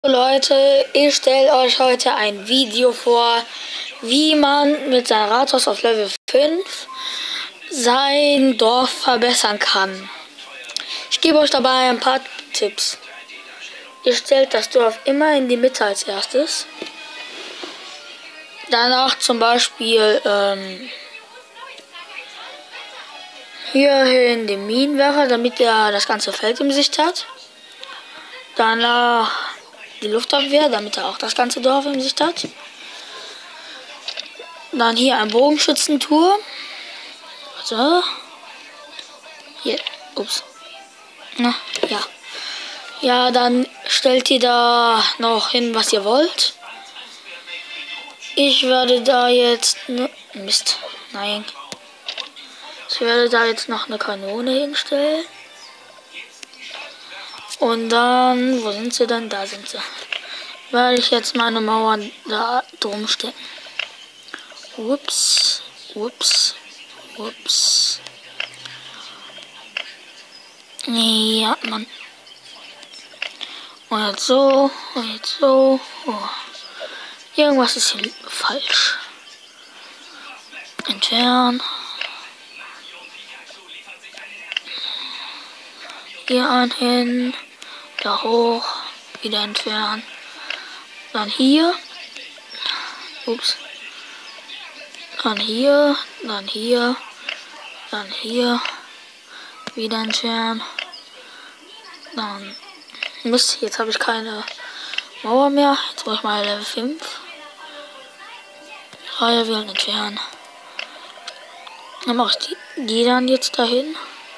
Leute, ich stelle euch heute ein Video vor, wie man mit seinem Rathaus auf Level 5 sein Dorf verbessern kann. Ich gebe euch dabei ein paar Tipps. Ihr stellt das Dorf immer in die Mitte als erstes. Danach zum Beispiel hierhin den Minenwerfer, damit er das ganze Feld im Sicht hat. Danach die Luftabwehr, damit er auch das ganze Dorf im Sicht hat. Dann hier ein Bogenschützenturm. Warte. Hier, ups. Na, ja. Ja, dann stellt ihr da noch hin, was ihr wollt. Ich werde da jetzt... Mist, nein. Ich werde da jetzt noch eine Kanone hinstellen. Und dann, wo sind sie denn? Da sind sie. Werde ich jetzt meine Mauern da drum stecken. Ups, ups, ups. Ja, Mann. Und jetzt so, und jetzt so. Oh. Irgendwas ist hier falsch. Entfernen. Hier ein hin. Da hoch. Wieder entfernen. Dann hier. Ups. Dann hier. Dann hier. Dann hier. Wieder entfernen. Dann. Mist, jetzt habe ich keine Mauer mehr. Jetzt brauche ich mal Level 5. Reihe wählen, entfernen. Dann mache ich die dann jetzt dahin.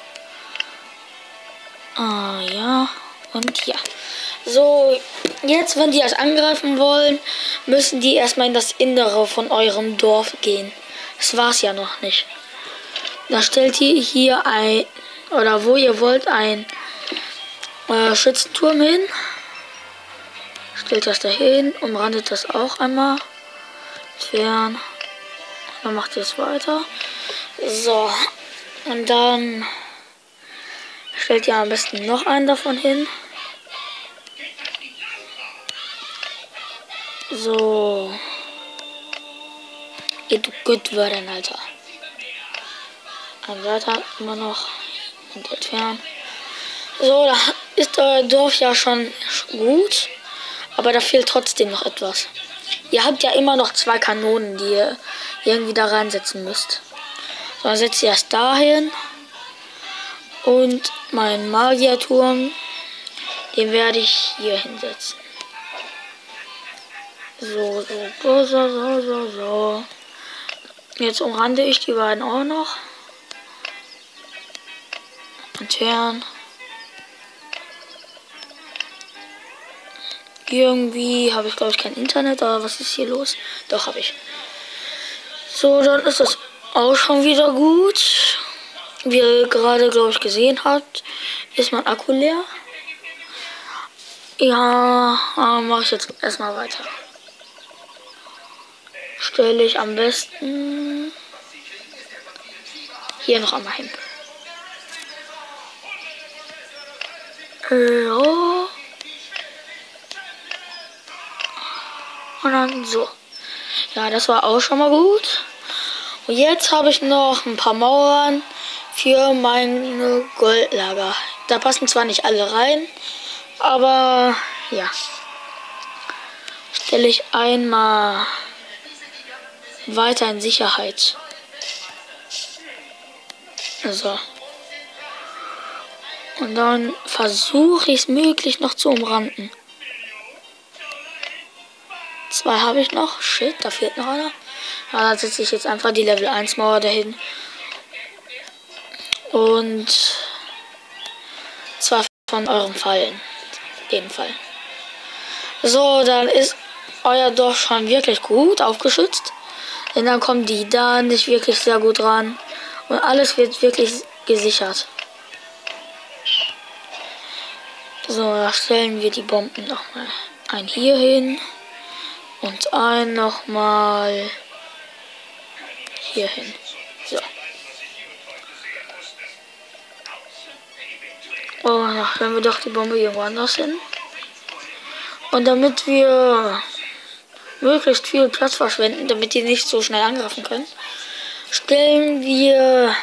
Ah, ja. Und ja. So, jetzt, wenn die das angreifen wollen, müssen die erstmal in das Innere von eurem Dorf gehen. Das war's ja noch nicht. Da stellt ihr hier ein, oder wo ihr wollt, ein Schützenturm hin. Stellt das dahin, umrandet das auch einmal. Entfernen. Dann macht ihr es weiter. So. Und dann stellt ihr am besten noch einen davon hin. So. Geht gut werden, Alter. Ein weiter immer noch. Und entfernen. So, da ist euer Dorf ja schon gut. Aber da fehlt trotzdem noch etwas. Ihr habt ja immer noch 2 Kanonen, die ihr irgendwie da reinsetzen müsst. So, dann setzt ihr erst dahin. Und meinen Magierturm, den werde ich hier hinsetzen. So. Jetzt umrande ich die beiden auch noch. Entfernen. Irgendwie habe ich, glaube ich, kein Internet, aber was ist hier los? Doch, habe ich. So, dann ist das auch schon wieder gut. Wie ihr gerade, glaube ich, gesehen habt, ist mein Akku leer. Ja, mache ich jetzt erstmal weiter. Stelle ich am besten hier noch einmal hin. So. Und dann so. Ja, das war auch schon mal gut. Und jetzt habe ich noch ein paar Mauern für meine Goldlager. Da passen zwar nicht alle rein, aber ja. Stelle ich einmal weiter in Sicherheit. So. Und dann versuche ich es möglich noch zu umranden. 2 habe ich noch. Shit, da fehlt noch einer. Ja, da setze ich jetzt einfach die Level 1 Mauer dahin. Und 2 von euren Fallen. Den Fall. So, dann ist euer Dorf schon wirklich gut aufgeschützt. Denn dann kommen die da nicht wirklich sehr gut ran. Und alles wird wirklich gesichert. So, da stellen wir die Bomben nochmal ein hier hin. Und ein nochmal hier hin. So. Und dann stellen wir doch die Bombe irgendwo anders hin. Und damit wir möglichst viel Platz verschwenden, damit die nicht so schnell angreifen können, stellen wir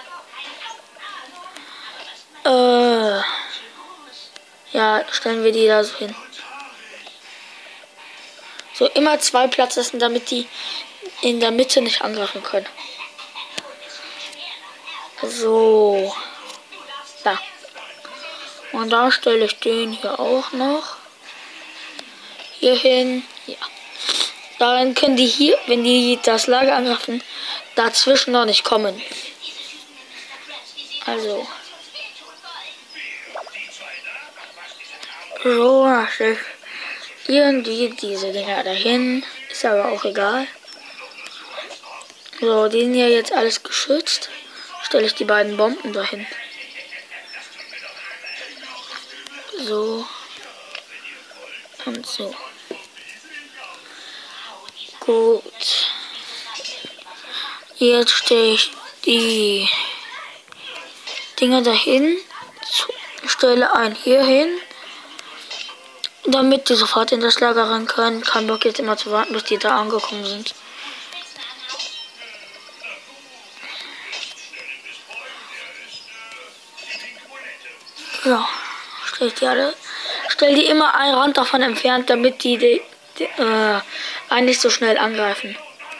stellen wir die da so hin. So immer 2 Platz lassen, damit die in der Mitte nicht angreifen können. So. Da. Und da stelle ich den hier auch noch. Hier hin. Ja. Dann können die hier, wenn die das Lager angreifen, dazwischen noch nicht kommen. Also. So, dann stelle ich irgendwie diese Dinger dahin. Ist aber auch egal. So, die sind ja jetzt alles geschützt. Stelle ich die beiden Bomben dahin. So. Und so. Gut. Jetzt stelle ich die Dinger dahin. Stelle einen hier hin. Damit die sofort in das Lager rein können. Kein Bock jetzt immer zu warten, bis die da angekommen sind. So, stell die immer einen Rand davon entfernt, damit die einen nicht so schnell angreifen.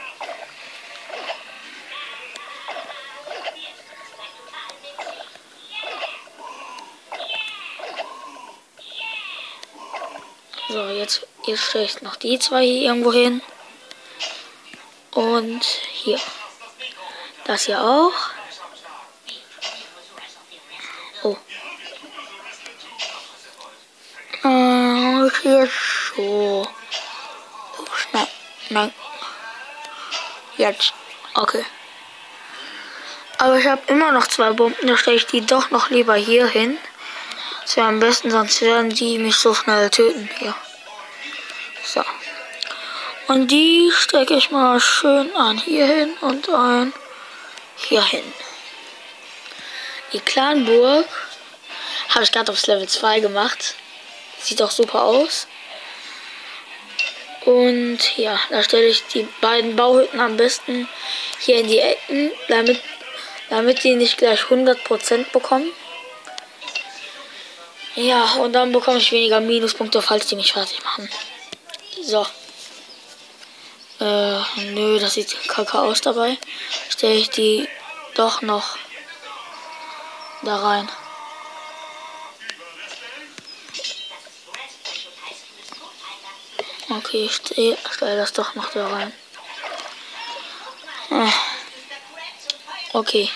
So, jetzt stelle ich noch die 2 hier irgendwo hin. Und hier. Das hier auch. Oh. Hier so. Oh, schnell. Nein. Jetzt. Okay. Aber ich habe immer noch 2 Bomben. Da stelle ich die doch noch lieber hier hin. Das wäre am besten, sonst werden die mich so schnell töten. Hier. So. Und die stecke ich mal schön an hier hin und ein hier hin. Die Clanburg habe ich gerade aufs Level 2 gemacht. Sieht doch super aus. Und ja, da stelle ich die beiden Bauhütten am besten hier in die Ecken, damit die nicht gleich 100% bekommen. Ja, und dann bekomme ich weniger Minuspunkte, falls die mich fertig machen. So. Nö, das sieht kacke aus dabei. Stelle ich die doch noch da rein. Okay, ich stelle das doch noch da rein. Okay.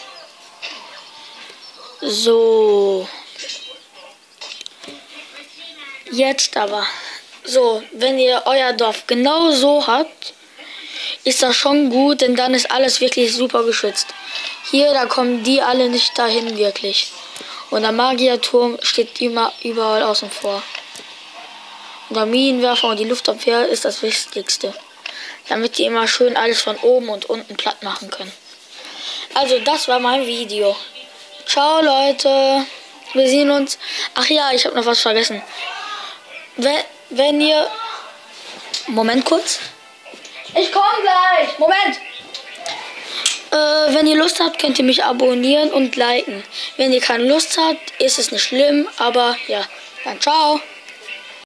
So. Jetzt aber. So, wenn ihr euer Dorf genau so habt, ist das schon gut, denn dann ist alles wirklich super geschützt. Hier, da kommen die alle nicht dahin wirklich. Und der Magierturm steht immer überall außen vor. Und der Minenwerfer und die Luftabwehr ist das Wichtigste. Damit die immer schön alles von oben und unten platt machen können. Also, das war mein Video. Ciao, Leute. Wir sehen uns. Ach ja, ich habe noch was vergessen. Wenn ihr... Moment kurz. Ich komme gleich. Moment. Wenn ihr Lust habt, könnt ihr mich abonnieren und liken. Wenn ihr keine Lust habt, ist es nicht schlimm. Aber ja, dann ciao.